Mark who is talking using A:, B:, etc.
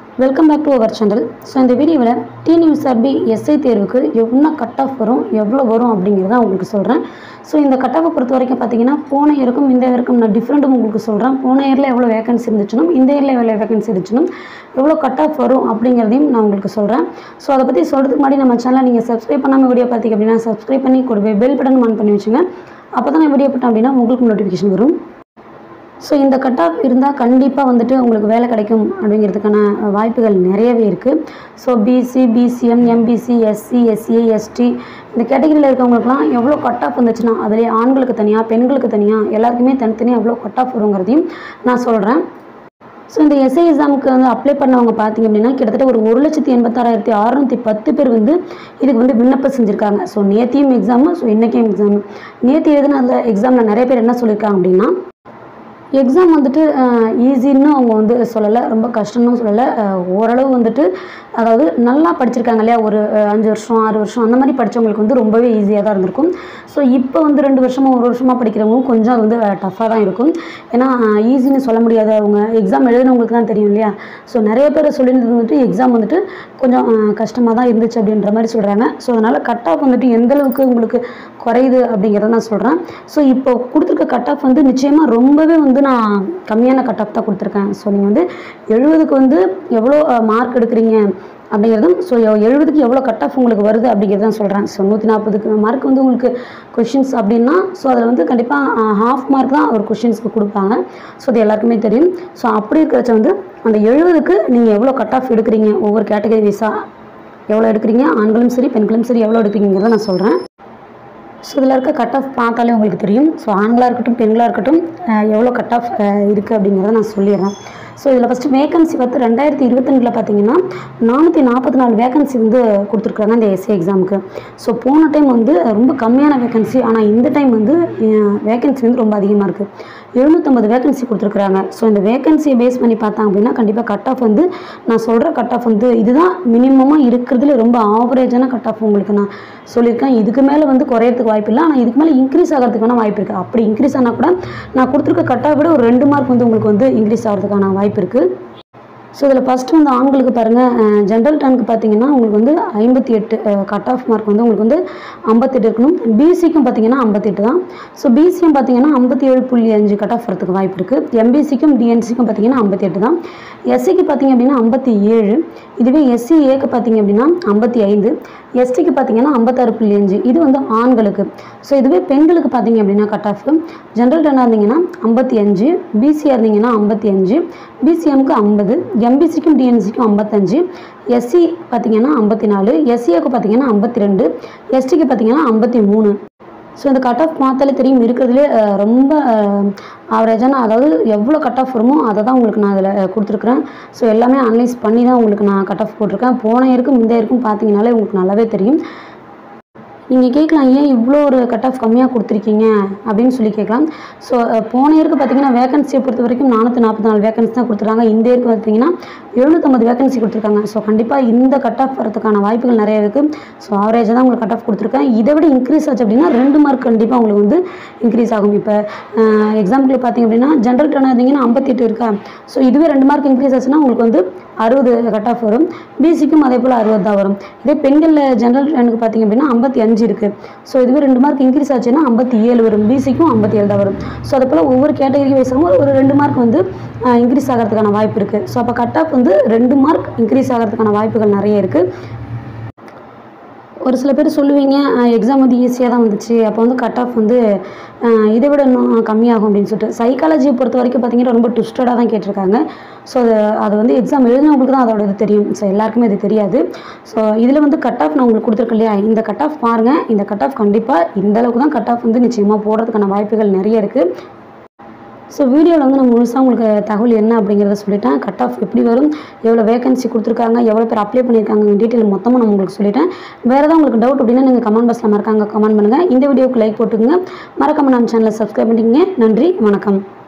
A: Welcome back to our channel. So இந்த வீடியோவில் TNUSRB SI தேர்வுக்கு என்ன கட் ஆஃப் வரும், எவ்வளோ வரும் அப்படிங்கிறத உங்களுக்கு சொல்கிறேன். ஸோ இந்த கட் ஆஃபை பொறுத்த வரைக்கும் பார்த்தீங்கன்னா போன இயருக்கும் இந்த இயருக்கும் நான் டிஃப்ரெண்ட்டும் உங்களுக்கு சொல்கிறேன். போன இயரில் எவ்வளோ வேகன்சி இருந்துச்சுனும் இந்த இயரில் எவ்வளோ வேகன்சி இருந்துச்சுனும் எவ்வளோ கட் ஆஃப் வரும் அப்படிங்கிறதையும் நான் உங்களுக்கு சொல்கிறேன். ஸோ அதை பற்றி சொல்கிறதுக்கு முன்னாடி நம்ம சேனலை நீங்கள் சப்ஸ்கிரைப் பண்ணாமல் வீடியோ பார்த்தீங்க அப்படின்னா சப்ஸ்கிரைப் பண்ணி கூடவே பெல் பட்டன் ஆன் பண்ணி வச்சுங்க. அப்போ தான் நான் வீடியோ போட்டேன் அப்படின்னா உங்களுக்கு நோட்டிஃபிகேஷன் வரும். ஸோ இந்த கட் ஆஃப் இருந்தால் கண்டிப்பாக வந்துட்டு உங்களுக்கு வேலை கிடைக்கும் அப்படிங்கிறதுக்கான வாய்ப்புகள் நிறையவே இருக்குது. So BC, BCM, MBC, SC, SCA, ST இந்த கேட்டகரியில் இருக்கவங்களுக்குலாம் எவ்வளோ கட் ஆஃப் வந்துச்சுன்னா அதிலே ஆண்களுக்கு தனியாக பெண்களுக்கு தனியாக எல்லாருக்குமே தனித்தனியாக எவ்வளோ கட் ஆஃப் வருங்கிறதையும் நான் சொல்கிறேன். ஸோ இந்த எஸ்ஐ எக்ஸாமுக்கு வந்து அப்ளை பண்ணவங்க பார்த்தீங்க அப்படின்னா கிட்டத்தட்ட ஒரு 1,86,610 பேர் வந்து இதுக்கு வந்து விண்ணப்பம் செஞ்சுருக்காங்க. ஸோ நேத்தியும் எக்ஸாமு, ஸோ இன்றைக்கும் எக்ஸாமு. நேற்று எழுதின அந்த எக்ஸாமில் நிறைய பேர் என்ன சொல்லியிருக்காங்க அப்படின்னா எக்ஸாம் வந்துட்டு ஈஸின்னு அவங்க வந்து சொல்லலை, ரொம்ப கஷ்டம்னு சொல்லலை. ஓரளவு வந்துட்டு அதாவது நல்லா படிச்சிருக்காங்க இல்லையா, ஒரு 5 வருஷம் 6 வருஷம் அந்த மாதிரி படித்தவங்களுக்கு வந்து ரொம்பவே ஈஸியாக தான் இருந்திருக்கும். ஸோ இப்போ வந்து 2 வருஷமாக 1 வருஷமாக படிக்கிறவங்க கொஞ்சம் அது வந்து டஃப்பாக தான் இருக்கும். ஏன்னா ஈஸின்னு சொல்ல முடியாது, அவங்க எக்ஸாம் எழுதினவங்களுக்கு தான் தெரியும் இல்லையா. ஸோ நிறைய பேர் சொல்லியிருந்தது வந்துட்டு எக்ஸாம் வந்துட்டு கொஞ்சம் கஷ்டமாக தான் இருந்துச்சு அப்படின்ற மாதிரி சொல்கிறாங்க. ஸோ அதனால் கட் ஆஃப் வந்துட்டு எந்தளவுக்கு உங்களுக்கு குறையுது அப்படிங்கிறத நான் சொல்கிறேன். ஸோ இப்போ கொடுத்துருக்க கட் ஆஃப் வந்து நிச்சயமாக ரொம்பவே வந்து நான் கம்மியான கட் ஆஃப் தான் கொடுத்துருக்கேன். ஸோ நீங்கள் வந்து 70க்கு வந்து எவ்வளோ மார்க் எடுக்கிறீங்க அப்படிங்கிறதும், ஸோ 70க்கு எவ்வளோ கட் ஆஃப் உங்களுக்கு வருது அப்படிங்கிறது தான் சொல்கிறேன். ஸோ 140 மார்க் வந்து உங்களுக்கு கொஷின்ஸ் அப்படின்னா ஸோ அதில் வந்து கண்டிப்பாக ஹாஃப் மார்க் தான் ஒரு கொஷின்ஸ்க்கு கொடுப்பாங்க. ஸோ அது எல்லாருக்குமே தெரியும். ஸோ அப்படி இருக்கிறச்ச வந்து அந்த 70க்கு நீங்கள் எவ்வளோ கட் ஆஃப் எடுக்கிறீங்க, ஒவ்வொரு கேட்டகரி வைஸாக எவ்வளோ எடுக்கிறீங்க, ஆண்களும் சரி பெண்களும் சரி எவ்வளோ எடுக்கிறீங்கிறத நான் சொல்கிறேன். ஸோ இதில் இருக்க கட் ஆஃப் பார்த்தாலே உங்களுக்கு தெரியும். ஸோ ஆண்களாக இருக்கட்டும் பெண்களாக இருக்கட்டும் எவ்வளோ கட் ஆஃப் இருக்குது அப்படிங்கிறத நான் சொல்லிடுறேன். ஸோ இதில் ஃபஸ்ட்டு வேகன்சி பார்த்து 2022 பார்த்தீங்கன்னா 444 வேகன்சி வந்து கொடுத்துருக்குறாங்க இந்த எஸ்ஏ எக்ஸாமுக்கு. ஸோ போன டைம் வந்து ரொம்ப கம்மியான வேகன்சி, ஆனால் இந்த டைம் வந்து வேகன்சி வந்து ரொம்ப அதிகமாக இருக்குது. 750 வேகன்சி கொடுத்துருக்குறாங்க. ஸோ இந்த வேகன்சியை பேஸ் பண்ணி பார்த்தாங்க அப்படின்னா கண்டிப்பாக கட் ஆஃப் வந்து நான் சொல்கிற கட் ஆஃப் வந்து இதுதான் மினிமமாக இருக்கிறதுல ரொம்ப ஆவரேஜான கட் ஆஃப் உங்களுக்கு நான் சொல்லியிருக்கேன். இதுக்கு மேலே வந்து குறையிறதுக்கு வாய்ப்பு இல்லை, ஆனால் இதுக்கு மேலே இன்க்ரீஸ் ஆகிறதுக்கு வேணால் வாய்ப்பு இருக்குது. அப்படி இன்க்ரீஸ் ஆனால் கூட நான் கொடுத்துருக்க கட் ஆஃப் விட ஒரு 2 மார்க் வந்து உங்களுக்கு வந்து இன்க்ரீஸ் ஆகிறதுக்கான வாய்ப்பு இருக்குது. ஸோ இதில் ஃபஸ்ட்டு வந்து ஆண்களுக்கு பாருங்கள், ஜென்ரல் டர்னுக்கு பார்த்தீங்கன்னா உங்களுக்கு வந்து 58 கட் ஆஃப் மார்க் வந்து உங்களுக்கு வந்து 58 இருக்கணும். பிசிக்கும் பார்த்தீங்கன்னா 58 தான். ஸோ பிசியும் பார்த்தீங்கன்னா 57.5 கட் ஆஃப் வரதுக்கு வாய்ப்பு இருக்குது. எம்பிசிக்கும் டிஎன்சிக்கும் பார்த்தீங்கன்னா 58 தான். எஸ்சிக்கு பார்த்தீங்க அப்படின்னா 57. இதுவே எஸ்சிஏக்கு பார்த்தீங்க அப்படின்னா 55. எஸ்டிக்கு பார்த்தீங்கன்னா 56.5. இது வந்து ஆண்களுக்கு. ஸோ இதுவே பெண்களுக்கு பார்த்தீங்க அப்படின்னா கட் ஆஃப் ஜென்ரல் டர்னாக இருந்தீங்கன்னா 55, பிசியாக இருந்தீங்கன்னா 55, பிசிஎம்க்கு 50, எம்பிசிக்கும் டிஎன்சிக்கும் 55, எஸ்சி பார்த்தீங்கன்னா 54, எஸ்சிஏக்கு பார்த்தீங்கன்னா 52, எஸ்டிக்கு பார்த்தீங்கன்னா 53. ஸோ இந்த கட் ஆஃப் பார்த்தாலே தெரியும் இருக்கிறதுலே ரொம்ப ஆவரேஜான, அதாவது எவ்வளோ கட் ஆஃப் வருமோ அதை தான் உங்களுக்கு நான் அதில் கொடுத்துருக்குறேன். ஸோ எல்லாமே அனலைஸ் பண்ணி தான் உங்களுக்கு நான் கட் ஆஃப் போட்டிருக்கேன். போன இயருக்கும் இந்த இயருக்கும் பார்த்தீங்கனாலே உங்களுக்கு நல்லாவே தெரியும். நீங்கள் கேட்கலாம், ஏன் இவ்வளோ ஒரு கட் ஆஃப் கம்மியாக கொடுத்துருக்கீங்க அப்படின்னு சொல்லி கேட்கலாம். ஸோ போன இயருக்கு பார்த்தீங்கன்னா வேகன்சியை பொறுத்த வரைக்கும் 444 வேகன்சி தான் கொடுத்துருக்காங்க. இந்த இயருக்கு பார்த்தீங்கன்னா 750 வேகன்சி கொடுத்துருக்காங்க. ஸோ கண்டிப்பாக இந்த கட் ஆஃப் வரதுக்கான வாய்ப்புகள் நிறைய இருக்குது. ஸோ ஆவரேஜாக தான் உங்களுக்கு கட் ஆஃப் கொடுத்துருக்கேன். இதை விட இன்க்ரீஸ் ஆச்சு அப்படின்னா 2 மார்க் கண்டிப்பாக உங்களுக்கு வந்து இன்க்ரீஸ் ஆகும். இப்போ எக்ஸாம்பிள் பார்த்தீங்க அப்படின்னா ஜென்ரல் டர்னாக இருந்தீங்கன்னா 58 இருக்கா. ஸோ இதுவே 2 மார்க் இன்க்ரீஸ் ஆச்சுன்னா உங்களுக்கு வந்து 60 கட் ஆஃப் வரும். பிசிக்கும் அதே போல் 60 தான் வரும். இதே பெண்களில் ஜென்ரல் டர்னுக்கு பார்த்தீங்க அப்படின்னா 55 இருக்குது. ஸோ இதுவே 2 மார்க் இன்க்ரீஸ் ஆச்சுன்னா 57 வரும். பிசிக்கும் 57 தான் வரும். ஸோ அதே போல் ஒவ்வொரு கேட்டகரி வைஸாகவும் ஒரு 2 மார்க் வந்து இன்க்ரீஸ் ஆகிறதுக்கான வாய்ப்பு இருக்குது. ஸோ அப்போ கட் ஆஃப் வந்து 2 மார்க் இன்க்ரீஸ் ஆகிறதுக்கான வாய்ப்புகள் நிறைய இருக்குது. ஒரு சில பேர் சொல்லுவீங்க எக்ஸாம் வந்து ஈஸியாக தான் வந்துச்சு, அப்போ வந்து கட் ஆஃப் வந்து இதை விட இன்னும் கம்மியாகும் அப்படின்னு சொல்லிட்டு. சைக்காலஜியை பொறுத்த வரைக்கும் பார்த்தீங்கன்னா ரொம்ப ட்விஸ்டடாக தான் கேட்டிருக்காங்க. ஸோ அது வந்து எக்ஸாம் எழுதினவங்களுக்கு தான் அதோட இது தெரியும். ஸோ எல்லாருக்குமே இது தெரியாது. ஸோ இதில் வந்து கட் ஆஃப் நான் உங்களுக்கு கொடுத்துருக்கேன் இல்லையா, இந்த கட் ஆஃப் பாருங்கள். இந்த கட் ஆஃப் கண்டிப்பாக இந்தளவுக்கு தான் கட் ஆஃப் வந்து நிச்சயமாக போடுறதுக்கான வாய்ப்புகள் நிறைய இருக்குது. ஸோ வீடியோவில் வந்து நான் முழுசாக உங்களுக்கு தகவல் என்ன அப்படிங்கிறத சொல்லிட்டேன். கட் ஆஃப் எப்படி வரும், எவ்வளோ வேகன்சி கொடுத்துருக்காங்க, எவ்வளோ பேர் அப்ளை பண்ணியிருக்காங்க, டீட்டெயில் மொத்தமாக நான் உங்களுக்கு சொல்லிட்டேன். வேறு ஏதாவது உங்களுக்கு டவுட் அப்படின்னா நீங்கள் கமெண்ட் பாக்ஸில் மறக்காங்க கமெண்ட் பண்ணுங்கள். இந்த வீடியோவுக்கு லைக் போட்டுக்கோங்க. மறக்காம நம்ம சேனலை சப்ஸ்கிரைப் பண்ணிக்கங்க. நன்றி, வணக்கம்.